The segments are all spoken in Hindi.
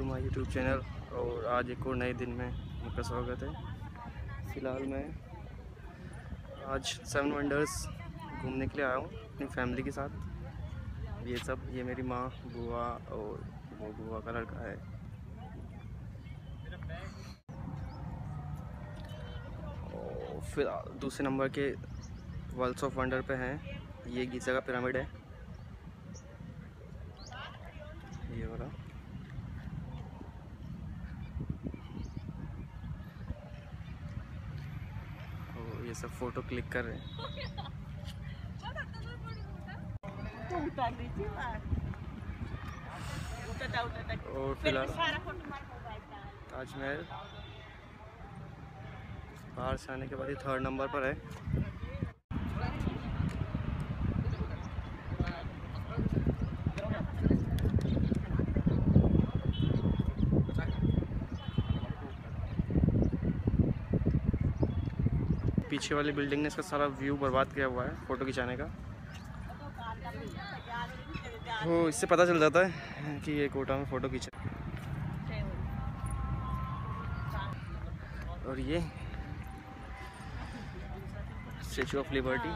My YouTube channel. और आज एक और नए दिन में आपका स्वागत है। फ़िलहाल मैं आज 7 वंडर्स घूमने के लिए आया हूँ अपनी फैमिली के साथ। ये मेरी माँ, बुआ और वो बुआ का लड़का है। और फिर दूसरे नंबर के वर्ल्ड्स ऑफ वंडर पे हैं। ये गीज़ा का पिरामिड है, ये वाला। और ये सब फ़ोटो क्लिक कर रहे हैं। और फिलहाल ताजमहल बाहर से आने के बाद ये 3rd नंबर पर है। पीछे वाली बिल्डिंग ने इसका सारा व्यू बर्बाद किया हुआ है फ़ोटो खिंचाने का। तो इससे पता चल जाता है कि ये कोटा में फ़ोटो खींचा। और ये स्टैचू ऑफ लिबर्टी।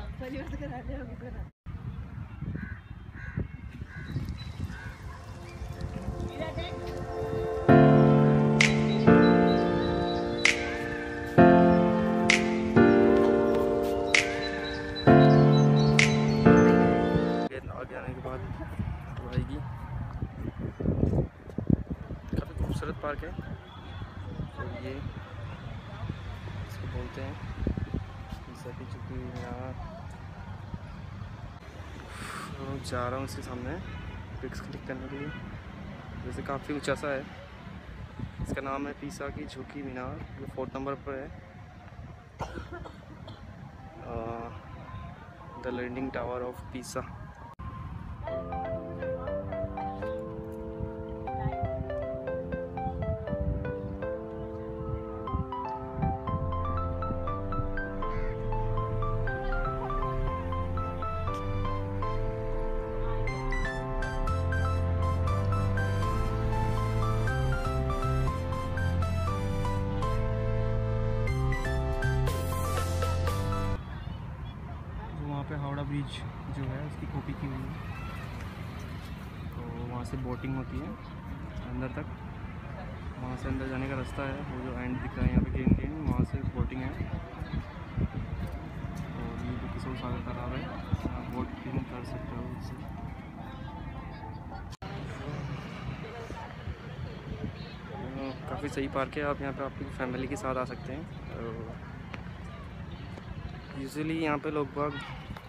आगे आने के बाद आएगी। काफ़ी खूबसूरत पार्क है। और ये इसको बोलते हैं जा रहा हूँ इसके सामने पिक्स क्लिक करने के लिए। वैसे काफ़ी ऊंचा सा है। इसका नाम है पीसा की झुकी मीनार। ये 4th नंबर पर है। The landing tower of Pisa. पे हावड़ा ब्रिज जो है उसकी कॉपी की हुई है। तो वहाँ से बोटिंग होती है अंदर तक। वहाँ से अंदर जाने का रास्ता है, वो जो एंड दिख रहा है यहाँ पे ग्रीन ग्रीन, वहाँ से बोटिंग है। और ये जो किशोर सागर तालाब है, आप बोटिंग कर सकते हो उससे। काफ़ी सही पार्क है। आप यहाँ पे अपनी फैमिली के साथ आ सकते हैं। यूजुअली यहाँ पे लोग बाग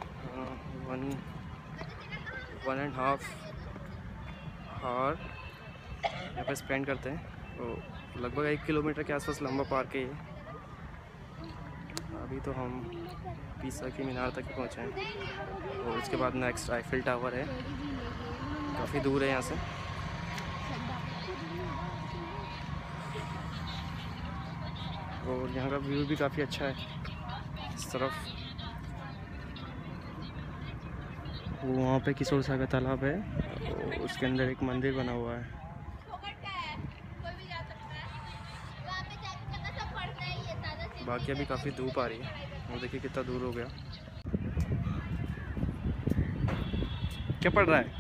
1.5 आवर यहाँ पे स्पेंड करते हैं। तो लगभग 1 किलोमीटर के आसपास लंबा पार्क है ये। अभी तो हम पीसा की मीनार तक ही पहुँचे हैं। और उसके बाद नेक्स्ट आईफिल टावर है, काफ़ी दूर है यहाँ से। और यहाँ का व्यू भी काफ़ी अच्छा है। इस तरफ वो वहाँ पे किशोर सागर तालाब है, और उसके अंदर एक मंदिर बना हुआ है। बाकी अभी काफ़ी धूप आ रही है। और देखिए कितना दूर हो गया। क्या पड़ रहा है?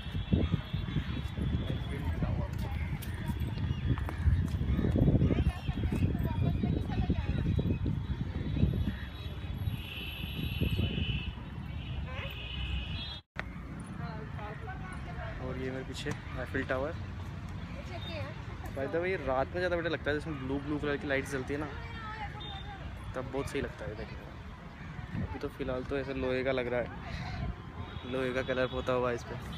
और ये मेरे पीछे Eiffel tower. By the way रात में ज़्यादा बेटर लगता है, जिसमें ब्लू कलर की लाइट जलती है ना, तब बहुत सही लगता है देखने में। अभी तो फ़िलहाल तो ऐसे लोहे का लग रहा है, लोहे का कलर पोता हुआ है इस पर।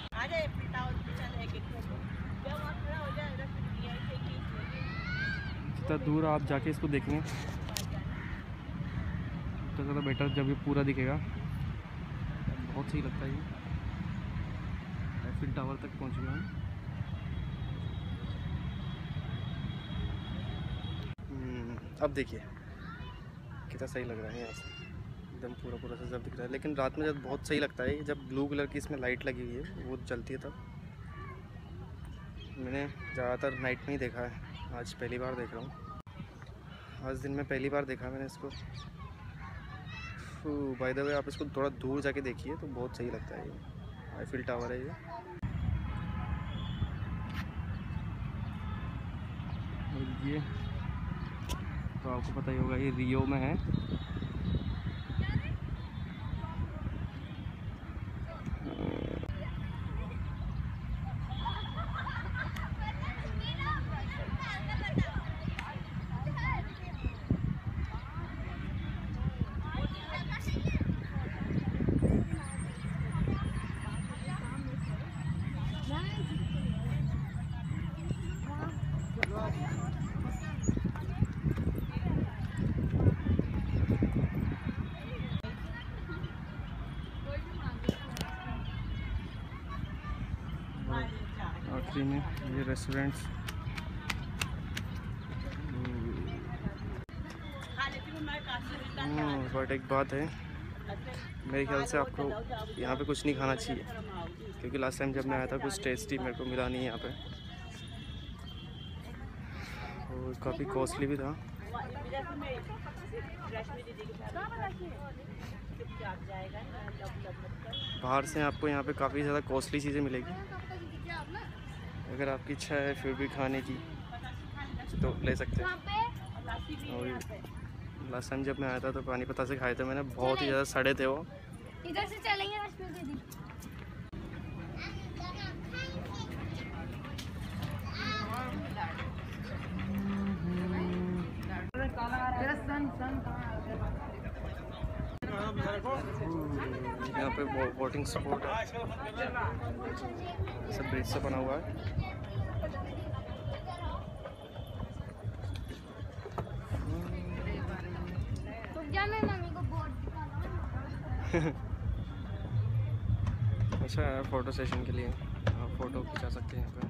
जितना दूर आप जाके इसको देखेंगे तो ज़्यादा बेटर जब ये पूरा दिखेगा, बहुत सही लगता है। ये आईफिल टावर तक पहुँच गया हूँ। अब देखिए कितना सही लग रहा है यहाँ से, एकदम पूरा सा जब दिख रहा है। लेकिन रात में जब बहुत सही लगता है, जब ब्लू कलर की इसमें लाइट लगी हुई है वो जलती है तब मैंने ज़्यादातर नाइट में ही देखा है, आज पहली बार देख रहा हूँ। आज दिन में पहली बार देखा मैंने इसको। बाय द वे आप इसको थोड़ा दूर जाके देखिए तो बहुत सही लगता है। ये आईफिल टावर है ये। और ये तो आपको पता ही होगा, ये रियो में है। आखिरी में ये रेस्टोरेंट्स। बट एक बात है, मेरे ख्याल से आपको यहाँ पे कुछ नहीं खाना चाहिए, क्योंकि लास्ट टाइम जब मैं आया था कुछ टेस्टी मेरे को मिला नहीं यहाँ पे, और काफ़ी कॉस्टली भी था। बाहर से आपको यहाँ पे काफ़ी ज़्यादा कॉस्टली चीज़ें मिलेगी। अगर आपकी इच्छा है फिर भी खाने की तो ले सकते हैं। और लास्ट टाइम जब मैं आया था तो पानीपत से खाए थे मैंने, बहुत ही ज़्यादा सड़े थे वो। इधर से चलेंगे। यहाँ पे बोटिंग स्पॉट है, सब ब्रिज से बना हुआ है। मैं मम्मी को बोर्ड दिखाना। अच्छा है फ़ोटो सेशन के लिए, आप फ़ोटो खिंचा सकते हैं यहाँ पे।